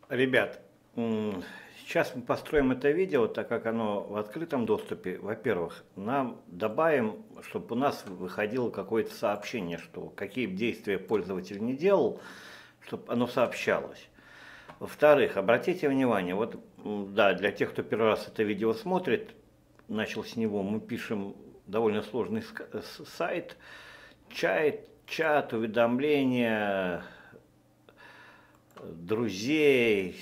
Ребят, сейчас мы построим это видео, так как оно в открытом доступе. Во-первых, нам добавим, чтобы у нас выходило какое-то сообщение, что какие бы действия пользователь не делал, чтобы оно сообщалось. Во-вторых, обратите внимание, вот да, для тех, кто первый раз это видео смотрит, начал с него, мы пишем довольно сложный сайт, чат, уведомления, друзей,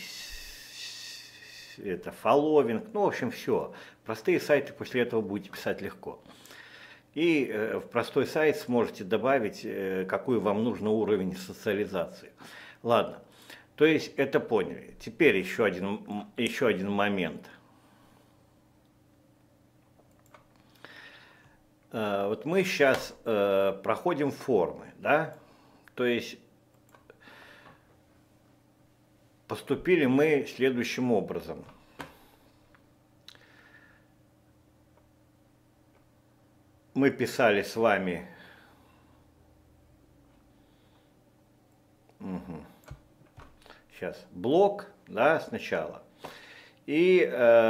это фолловинг, ну, в общем, все. Простые сайты после этого будете писать легко. И в простой сайт сможете добавить, какой вам нужен уровень социализации. Ладно, то есть это поняли. Теперь еще один момент. Вот мы сейчас проходим формы, да, то есть поступили мы следующим образом. Мы писали с вами сейчас блок, да, сначала. И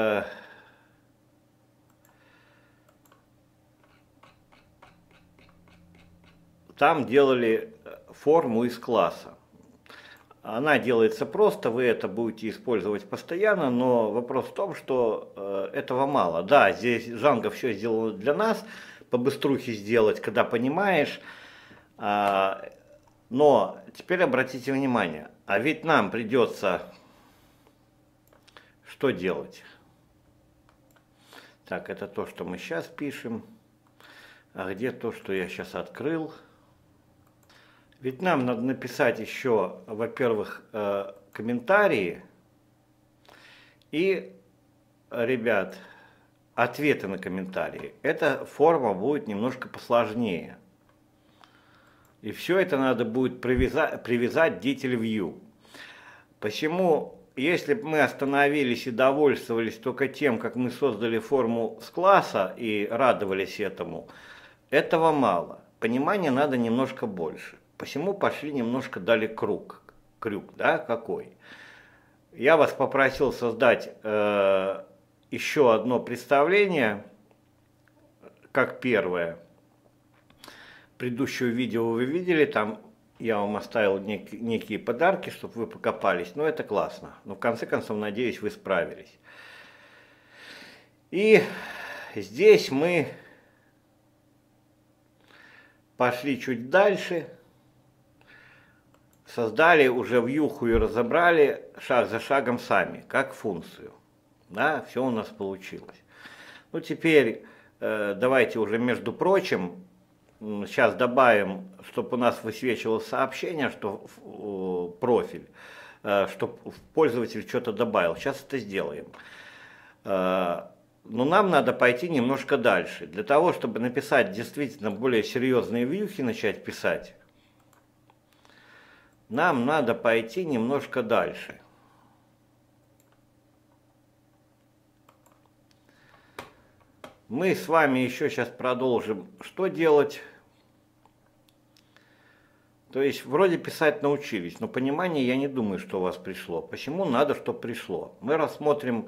там делали форму из класса. Она делается просто, вы это будете использовать постоянно, но вопрос в том, что этого мало. Да, здесь Django все сделано для нас, по быструхе сделать, когда понимаешь, но теперь обратите внимание, а ведь нам придется что делать? Так, это то, что мы сейчас пишем, а где то, что я сейчас открыл? Ведь нам надо написать еще, во-первых, комментарии и, ребят, ответы на комментарии. Эта форма будет немножко посложнее. И все это надо будет привязать detail view. Почему, если бы мы остановились и довольствовались только тем, как мы создали форму с класса и радовались этому, этого мало. Понимания надо немножко больше. Посему пошли немножко дали крюк, да, какой. Я вас попросил создать еще одно представление, как первое. Предыдущее видео вы видели, там я вам оставил некие подарки, чтобы вы покопались, но это классно. Но в конце концов, надеюсь, вы справились. И здесь мы пошли чуть дальше. Создали уже вьюху и разобрали шаг за шагом сами, как функцию. Да, все у нас получилось. Ну, теперь давайте уже, между прочим, сейчас добавим, чтобы у нас высвечивалось сообщение, что профиль, чтобы пользователь что-то добавил. Сейчас это сделаем. Но нам надо пойти немножко дальше. Для того, чтобы написать действительно более серьезные вьюхи, начать писать, нам надо пойти немножко дальше. Мы с вами еще сейчас продолжим. Что делать? То есть вроде писать научились, но понимание я не думаю, что у вас пришло. Почему надо, чтобы пришло? Мы рассмотрим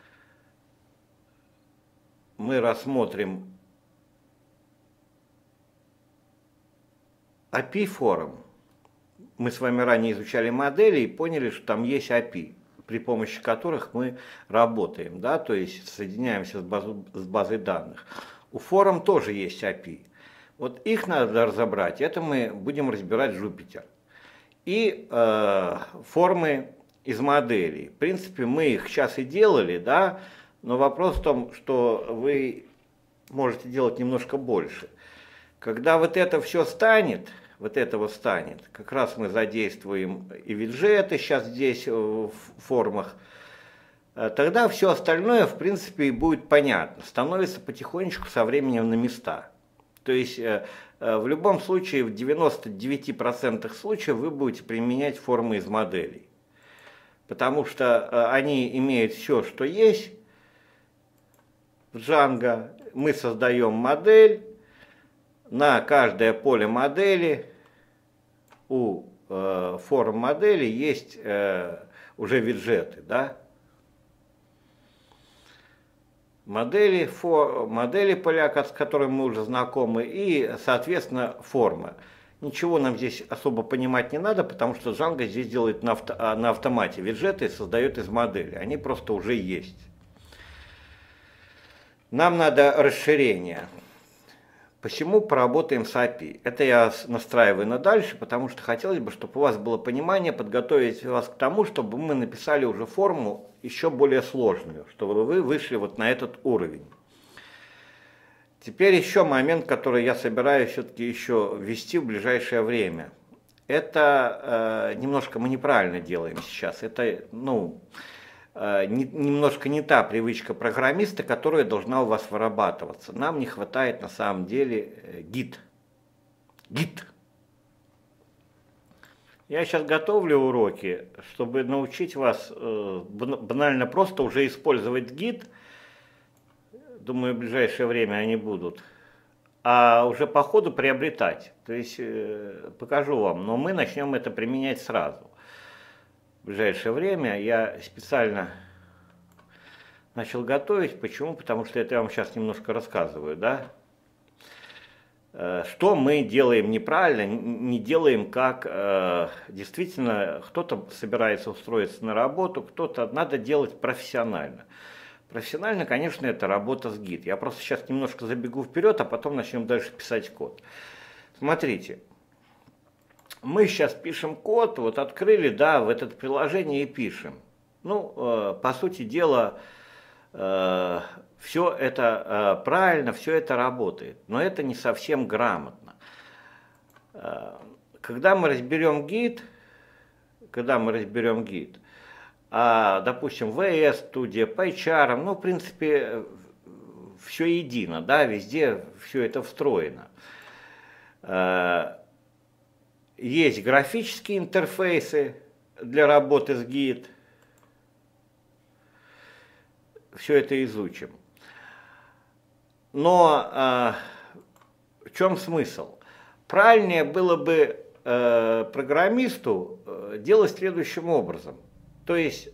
API форум. Мы с вами ранее изучали модели и поняли, что там есть API, при помощи которых мы работаем, да, то есть соединяемся с базой данных. У форум тоже есть API. Вот их надо разобрать, это мы будем разбирать в Jupyter. И формы из моделей. В принципе, мы их сейчас и делали, да, но вопрос в том, что вы можете делать немножко больше. Когда вот это все станет, как раз мы задействуем и виджеты сейчас здесь в формах, тогда все остальное, в принципе, и будет понятно, становится потихонечку со временем на места. То есть в любом случае, в 99% случаев вы будете применять формы из моделей, потому что они имеют все, что есть в Django. Мы создаем модель. На каждое поле модели у форм модели есть уже виджеты, да? Модели поля, с которыми мы уже знакомы, и, соответственно, формы. Ничего нам здесь особо понимать не надо, потому что Django здесь делает на автомате. Виджеты создает из модели, они просто уже есть. Нам надо расширение. Почему поработаем с API? Это я настраиваю на дальше, потому что хотелось бы, чтобы у вас было понимание, подготовить вас к тому, чтобы мы написали уже форму еще более сложную, чтобы вы вышли вот на этот уровень. Теперь еще момент, который я собираюсь все-таки еще ввести в ближайшее время. Это немножко мы неправильно делаем сейчас. Это, немножко не та привычка программиста, которая должна у вас вырабатываться. Нам не хватает на самом деле гид. Я сейчас готовлю уроки, чтобы научить вас банально просто уже использовать гид. Думаю, в ближайшее время они будут. А уже по ходу приобретать. То есть покажу вам, но мы начнем это применять сразу. В ближайшее время я специально начал готовить. Почему? Потому что это я вам сейчас немножко рассказываю, да? Что мы делаем неправильно, не делаем как действительно кто-то собирается устроиться на работу, кто-то надо делать профессионально. Профессионально, конечно, это работа с гид. Я просто сейчас немножко забегу вперед, а потом начнем дальше писать код. Смотрите, мы сейчас пишем код, вот открыли, да, в это приложение и пишем. По сути дела, все это правильно, все это работает, но это не совсем грамотно. Когда мы разберем гид, допустим, VS Studio, PyCharm, в принципе, все едино, да, везде все это встроено. Есть графические интерфейсы для работы с гид. Все это изучим. Но в чем смысл? Правильнее было бы программисту делать следующим образом. То есть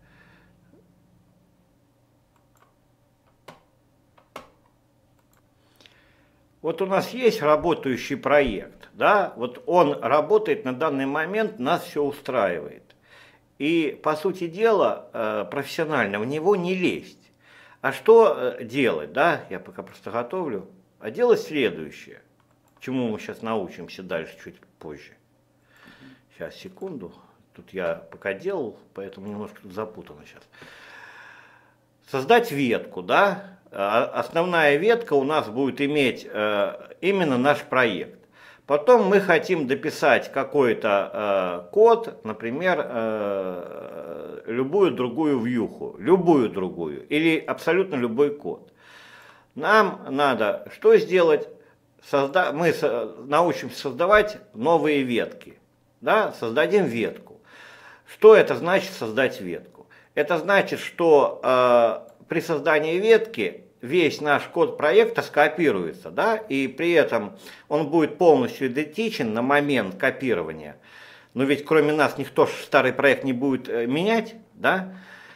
вот у нас есть работающий проект, да, вот он работает на данный момент, нас все устраивает. И, по сути дела, профессионально в него не лезть. А что делать, да, я пока просто готовлю, а делать следующее, чему мы сейчас научимся дальше чуть позже. Сейчас, секунду. Тут я пока делал, поэтому немножко тут запутано сейчас. Создать ветку, да? Основная ветка у нас будет иметь именно наш проект. Потом мы хотим дописать какой-то код, например, любую другую вьюху, любую другую, или абсолютно любой код. Нам надо что сделать? Мы научимся создавать новые ветки. Да? Создадим ветку. Что это значит создать ветку? Это значит, что при создании ветки весь наш код проекта скопируется, да, и при этом он будет полностью идентичен на момент копирования. Но ведь кроме нас никто старый проект не будет менять, да?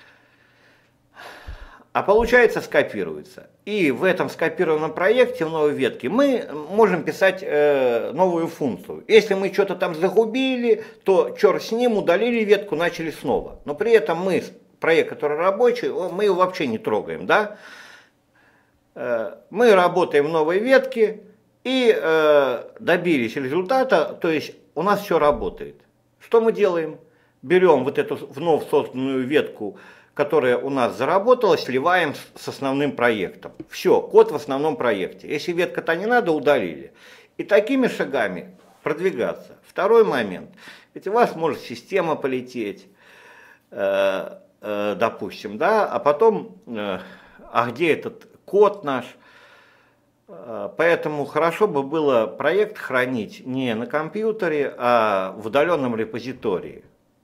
А получается скопируется. И в этом скопированном проекте, в новой ветке, мы можем писать новую функцию. Если мы что-то там загубили, то черт с ним, удалили ветку, начали снова. Но при этом проект, который рабочий, мы его вообще не трогаем, да? Мы работаем в новой ветке и добились результата, то есть у нас все работает. Что мы делаем? Берем вот эту вновь созданную ветку, которая у нас заработала, сливаем с основным проектом. Все, код в основном проекте. Если ветка-то не надо, удалили. И такими шагами продвигаться. Второй момент. Ведь у вас может система полететь, допустим, да, а потом, а где этот код наш? Поэтому хорошо бы было проект хранить не на компьютере, а в удаленном репозитории.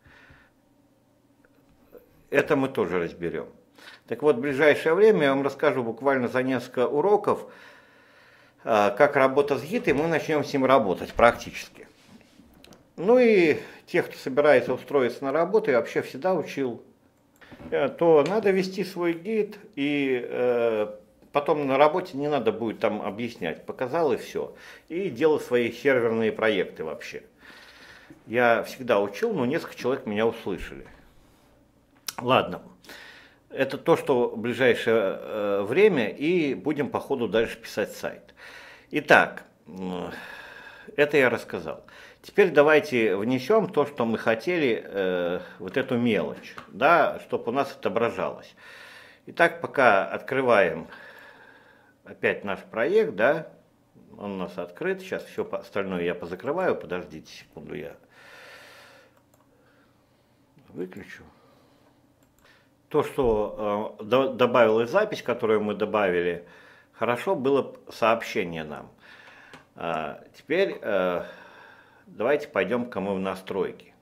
Это мы тоже разберем. Так вот, в ближайшее время я вам расскажу буквально за несколько уроков, как работать с гид, и мы начнем с ним работать практически. Ну и тех, кто собирается устроиться на работу, я вообще всегда учил, то надо вести свой гид, и потом на работе не надо будет там объяснять, показал и все. И делал свои серверные проекты вообще. Я всегда учил, но несколько человек меня услышали. Ладно, это то, что в ближайшее время, и будем по ходу дальше писать сайт. Итак, это я рассказал. Теперь давайте внесем то, что мы хотели, вот эту мелочь, да, чтобы у нас отображалось. Итак, пока открываем опять наш проект, да, он у нас открыт. Сейчас все остальное я позакрываю, подождите секунду, я выключу. То, что добавилась запись, которую мы добавили, хорошо было сообщение нам. Теперь давайте пойдем-ка мы в настройки.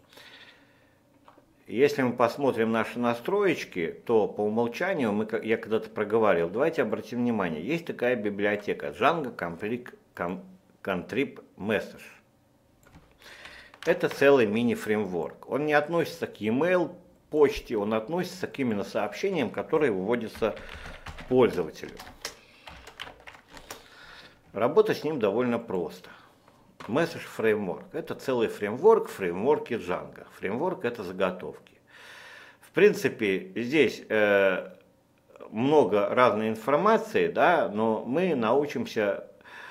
Если мы посмотрим наши настроечки, то по умолчанию, я когда-то проговаривал, давайте обратим внимание, есть такая библиотека Django Contrib Message. Это целый мини-фреймворк. Он не относится к e-mail почте, он относится к именно сообщениям, которые выводятся пользователю. Работа с ним довольно просто. Message Framework – это целый фреймворк, фреймворки Django. Фреймворк – это заготовки. В принципе, здесь много разной информации, да, но мы научимся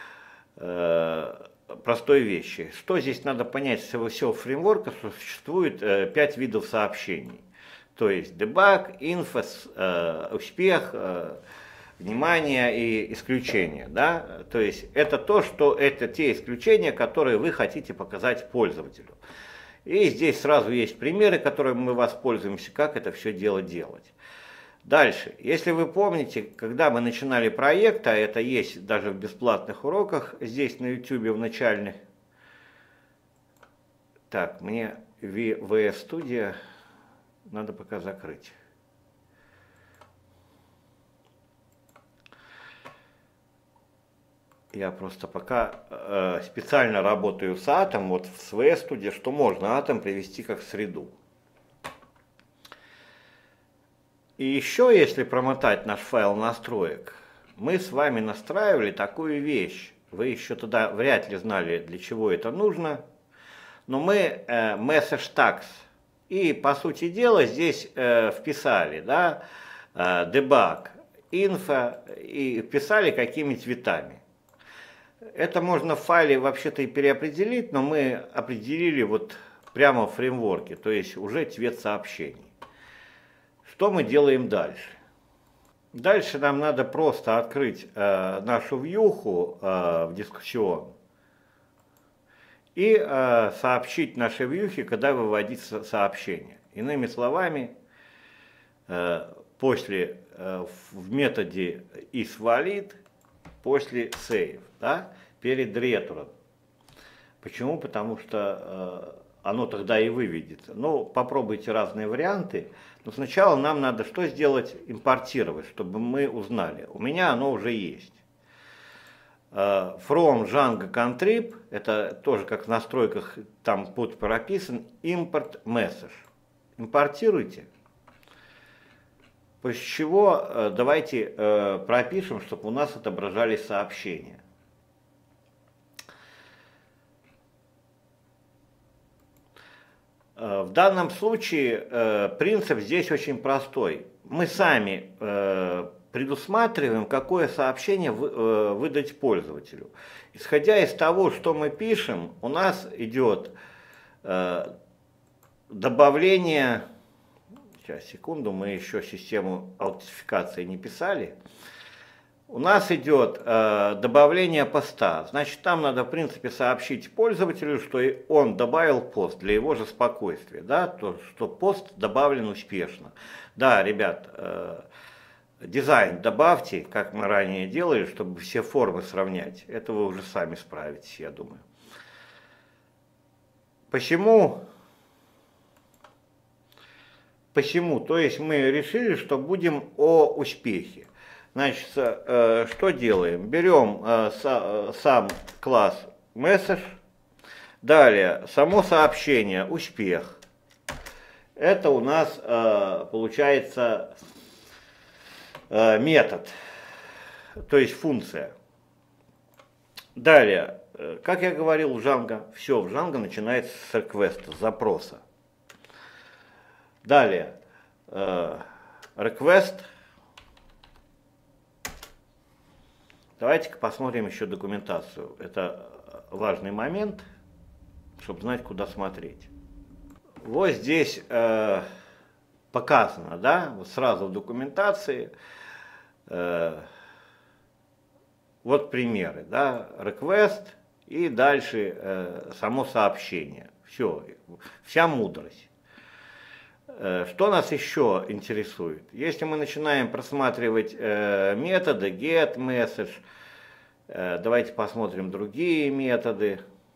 простой вещи. Что здесь надо понять с всего фреймворка, что существует 5 видов сообщений. То есть debug, info, успех, внимание и исключения. Да? То есть это это те исключения, которые вы хотите показать пользователю. И здесь сразу есть примеры, которыми мы воспользуемся, как это все дело делать. Дальше, если вы помните, когда мы начинали проект, а это есть даже в бесплатных уроках, здесь на YouTube в начальных. Так, мне VS Studio надо пока закрыть. Я просто пока специально работаю с Atom, вот в VS Studio, что можно Atom привести как среду. И еще, если промотать наш файл настроек, мы с вами настраивали такую вещь. Вы еще тогда вряд ли знали, для чего это нужно. Но мы message tags. И, по сути дела, здесь вписали, да, debug, info, и вписали какими цветами. Это можно в файле вообще-то и переопределить, но мы определили вот прямо в фреймворке, то есть уже цвет сообщений. Что мы делаем дальше? Дальше нам надо просто открыть нашу вьюху в дискуссион и сообщить нашей вьюхе, когда выводится сообщение. Иными словами, после в методе isValid, после save, да, перед ретуром. Почему? Потому что оно тогда и выведется. Ну, попробуйте разные варианты. Но сначала нам надо что сделать? Импортировать, чтобы мы узнали. У меня оно уже есть. From Django Contrib, это тоже как в настройках там под прописан, import message. Импортируйте. После чего давайте пропишем, чтобы у нас отображались сообщения. В данном случае принцип здесь очень простой. Мы сами предусматриваем, какое сообщение выдать пользователю. Исходя из того, что мы пишем, у нас идет добавление, сейчас, секунду, мы еще систему аутентификации не писали. У нас идет добавление поста. Значит, там надо, в принципе, сообщить пользователю, что он добавил пост для его же спокойствия, да, то, что пост добавлен успешно. Да, ребят, дизайн добавьте, как мы ранее делали, чтобы все формы сравнять. Это вы уже сами справитесь, я думаю. Почему? То есть мы решили, что будем о успехе. Значит, что делаем? Берем сам класс message, Далее, само сообщение, успех. Это у нас получается метод, то есть функция. Далее, как я говорил, в Django, все в Django начинается с request, с запроса. Далее, request. Давайте-ка посмотрим еще документацию. Это важный момент, чтобы знать, куда смотреть. Вот здесь показано, да, вот сразу в документации, вот примеры, да, request и дальше само сообщение. Все, вся мудрость. Что нас еще интересует? Если мы начинаем просматривать методы get, message, давайте посмотрим другие методы.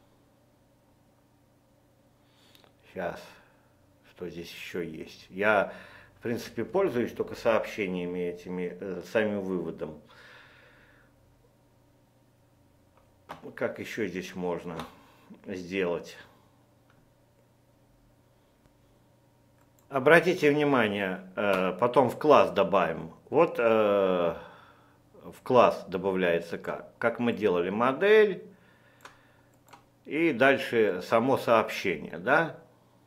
Сейчас, что здесь еще есть? Я, в принципе, пользуюсь только сообщениями этими, самим выводом. Как еще здесь можно сделать? Обратите внимание, потом в класс добавим. Вот в класс добавляется как? Как мы делали модель и дальше само сообщение, да?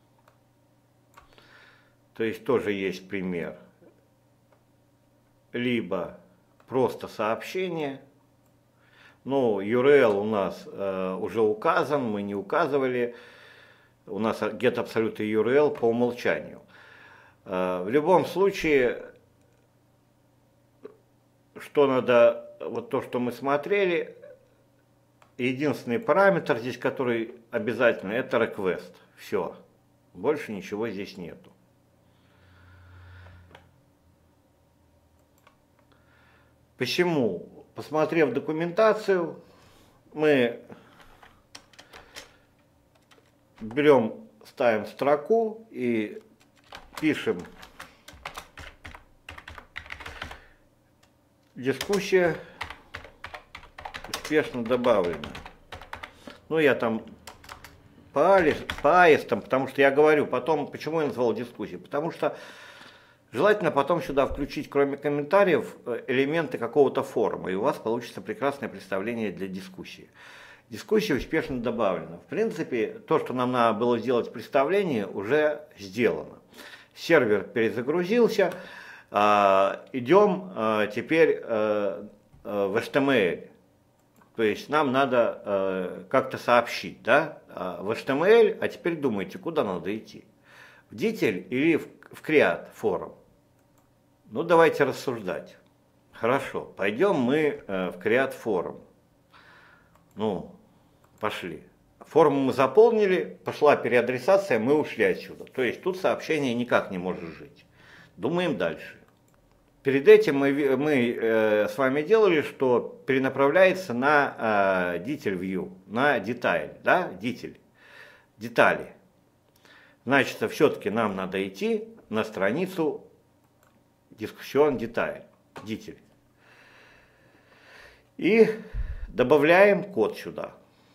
То есть тоже есть пример. Либо просто сообщение. Ну, URL у нас уже указан, мы не указывали. У нас get absolute URL по умолчанию. В любом случае, что надо, вот то, что мы смотрели, единственный параметр здесь, который обязательно, это request. Все, больше ничего здесь нету. Почему? Посмотрев документацию, мы берем, ставим строку и пишем дискуссия успешно добавлена. Ну, я там по аистам, потому что я говорю потом, почему я назвал дискуссией, потому что желательно потом сюда включить, кроме комментариев, элементы какого-то форума, и у вас получится прекрасное представление для дискуссии. Дискуссия успешно добавлена. В принципе, то, что нам надо было сделать в представлении, уже сделано. Сервер перезагрузился, идем теперь в HTML. То есть нам надо как-то сообщить, да, в HTML, а теперь думайте, куда надо идти. В Detail или в Create форум? Ну, давайте рассуждать. Хорошо, пойдем мы в Create форум. Ну, пошли. Форму мы заполнили, пошла переадресация, мы ушли отсюда. То есть тут сообщение никак не может жить. Думаем дальше. Перед этим мы с вами делали, что перенаправляется на Detail View, на деталь, да, детали. Значит, все-таки нам надо идти на страницу Discussion Detail. И добавляем код сюда.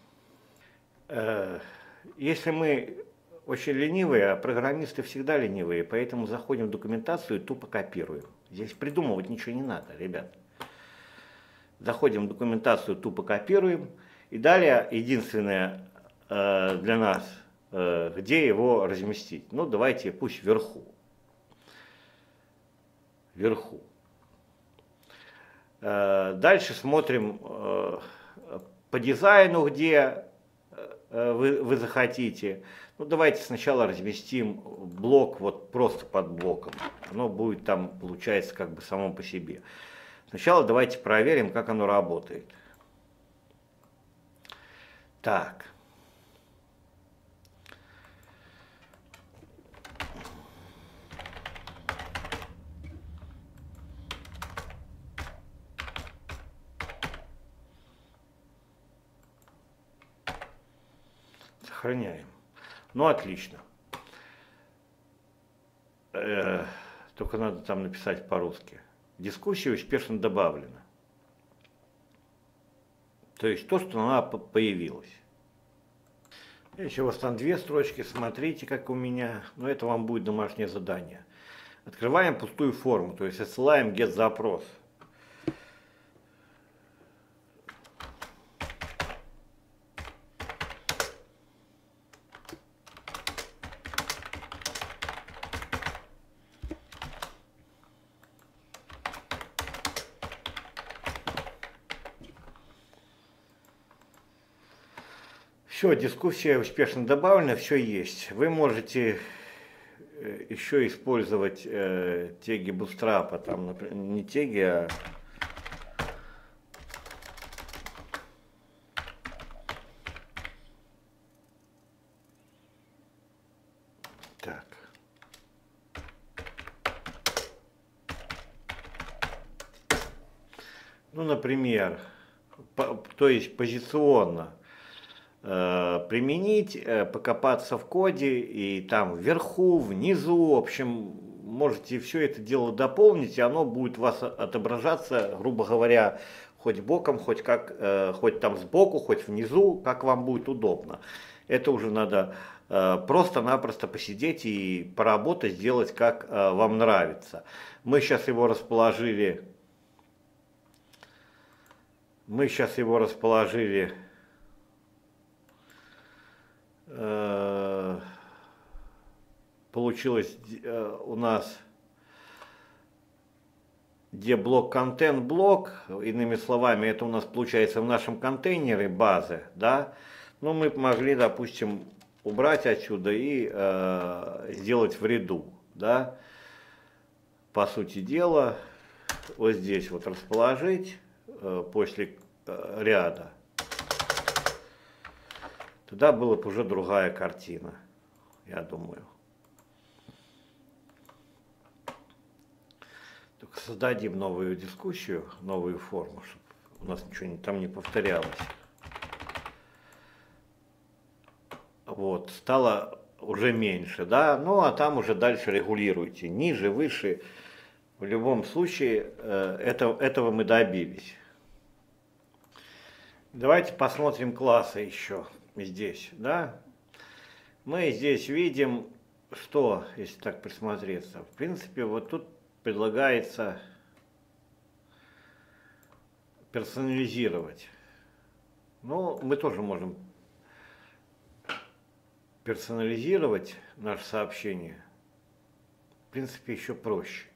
Если мы очень ленивые, а программисты всегда ленивые, поэтому заходим в документацию и тупо копируем. Здесь придумывать ничего не надо, ребят. Заходим в документацию, тупо копируем. И далее единственное для нас, где его разместить. Ну, давайте пусть вверху. Вверху. Дальше смотрим по дизайну, где вы захотите. Ну, давайте сначала разместим блок вот просто под блоком. Оно будет там, получается, как бы само по себе. Сначала давайте проверим, как оно работает. Так. Сохраняем. Ну, отлично. Только надо там написать по-русски. Дискуссия успешно добавлена. То есть то, что она появилась. Еще у вас там две строчки, смотрите, как у меня. Но это вам будет домашнее задание. Открываем пустую форму, то есть отсылаем get-запрос. Все, дискуссия успешно добавлена, все есть. Вы можете еще использовать теги Bootstrap, там, например, не теги, а так. Ну, например, то есть позиционно применить, покопаться в коде и там вверху, внизу, в общем, можете все это дело дополнить, и оно будет у вас отображаться, грубо говоря, хоть боком, хоть там сбоку, хоть внизу, как вам будет удобно. Это уже надо просто-напросто посидеть и поработать, сделать как вам нравится. Мы сейчас его расположили. Получилось у нас где блок контент блок, иными словами, это у нас получается в нашем контейнере базы, да, но мы могли, допустим, убрать отсюда и сделать в ряду, да, по сути дела, вот здесь вот расположить после ряда. Тогда была бы уже другая картина, я думаю. Только создадим новую дискуссию, новую форму, чтобы у нас ничего там не повторялось. Вот, стало уже меньше, да, ну а там уже дальше регулируйте, ниже, выше. В любом случае, этого мы добились. Давайте посмотрим классы еще здесь, да. Мы здесь видим, что, если так присмотреться, в принципе, вот тут предлагается персонализировать. Ну, мы тоже можем персонализировать наше сообщение. В принципе, еще проще.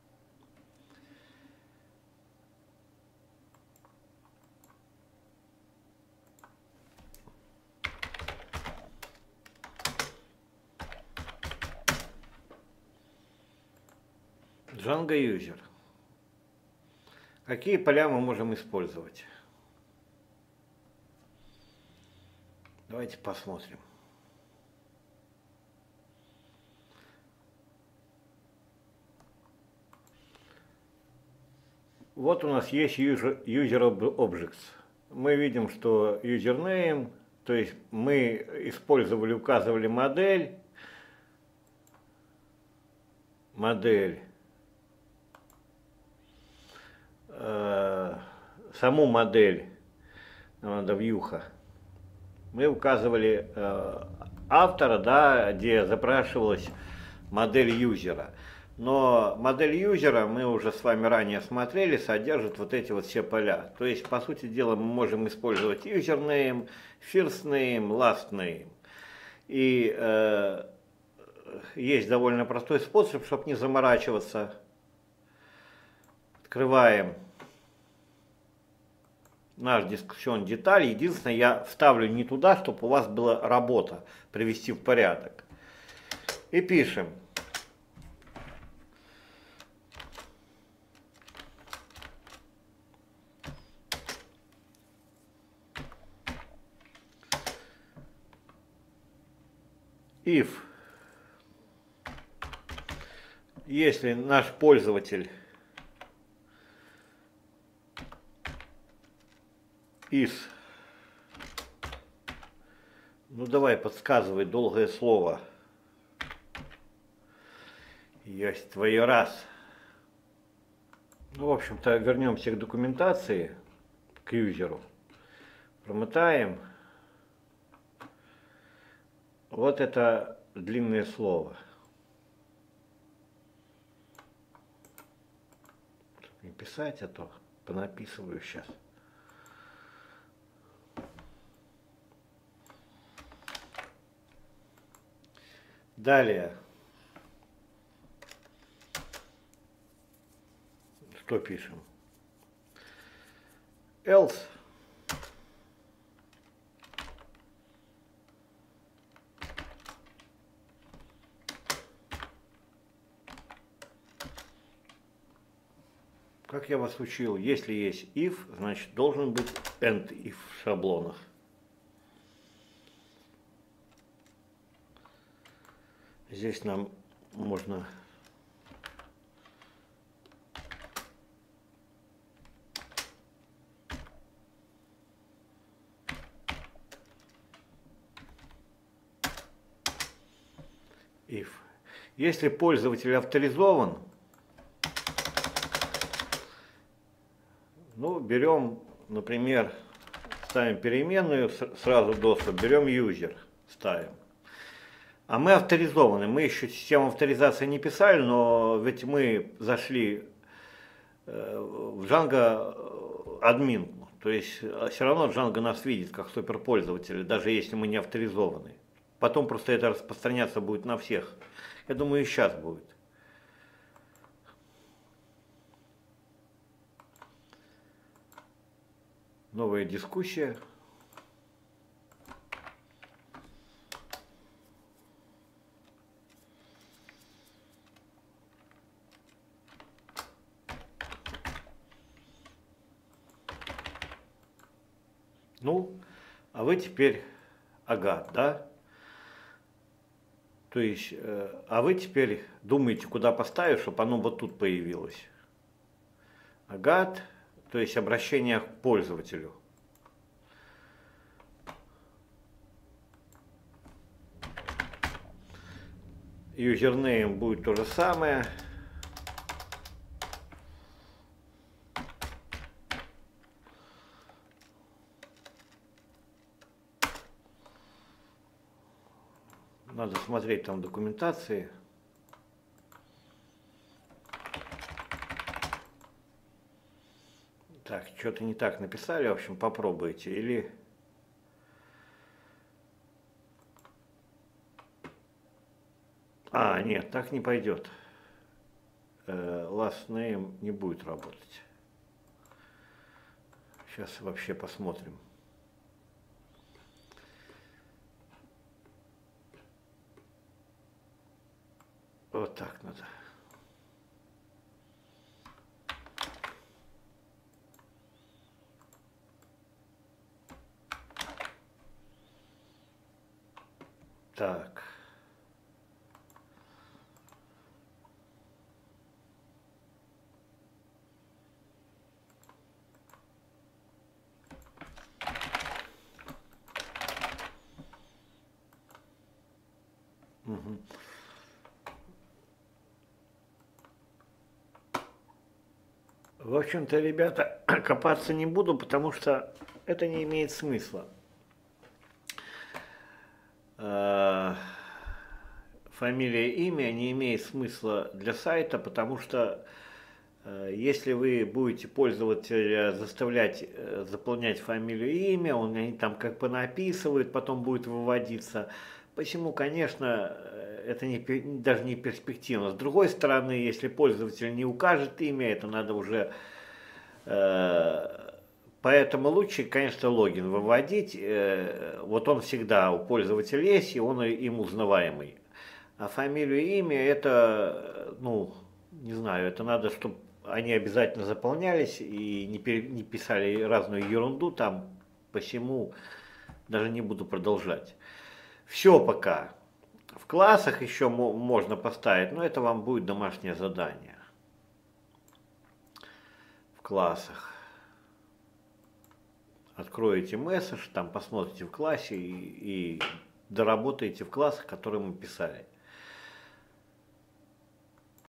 Django User. Какие поля мы можем использовать? Давайте посмотрим. Вот у нас есть User Objects. Мы видим, что username, то есть мы указывали саму модель, нам надо вьюха. Мы указывали автора, да, где запрашивалась модель юзера. Но модель юзера, мы уже с вами ранее смотрели, содержит вот эти вот все поля. То есть, по сути дела, мы можем использовать username, first name, last name. И есть довольно простой способ, чтобы не заморачиваться. Открываем наш дискуссион детали. Единственное, я вставлю не туда, чтобы у вас была работа привести в порядок. И пишем. If, если наш пользователь is, ну давай подсказывай долгое слово, есть твое раз. Ну, в общем-то, вернемся к документации, к юзеру, промотаем. Вот это длинное слово. Не писать, а то понаписываю сейчас. Далее. Что пишем? Else. Как я вас учил, если есть if, значит должен быть end if в шаблонах. Здесь нам можно if. Если пользователь авторизован, ну, берем, например, ставим переменную, сразу доступ, берем user, ставим. А мы авторизованы, мы еще систему авторизации не писали, но ведь мы зашли в Django админ, то есть все равно Django нас видит как суперпользователя, даже если мы не авторизованы. Потом просто это распространяться будет на всех. Я думаю, и сейчас будет. Новая дискуссия. Ну, а вы теперь агат, да? То есть, а вы теперь думаете, куда поставить, чтобы оно вот тут появилось. Агат, то есть обращение к пользователю. Юзернейм будет то же самое. Надо смотреть там документации. Так, что-то не так написали, в общем, попробуйте. Или... А, нет, так не пойдет. Last name не будет работать. Сейчас вообще посмотрим. Вот так надо. Так. Угу. В общем-то, ребята, копаться не буду, потому что это не имеет смысла. Фамилия, имя не имеет смысла для сайта, потому что если вы будете пользователя заставлять заполнять фамилию и имя, они там как бы написывают, потом будет выводиться. Посему, конечно, это даже не перспективно. С другой стороны, если пользователь не укажет имя, это надо уже... Поэтому лучше, конечно, логин выводить. Вот он всегда у пользователя есть, и он им узнаваемый. А фамилию и имя, это, ну, не знаю, это надо, чтобы они обязательно заполнялись и не писали разную ерунду там. Посему даже не буду продолжать. Все пока. В классах еще можно поставить, но это вам будет домашнее задание. В классах. Откроете месседж, там посмотрите в классе и доработаете в классах, которые мы писали.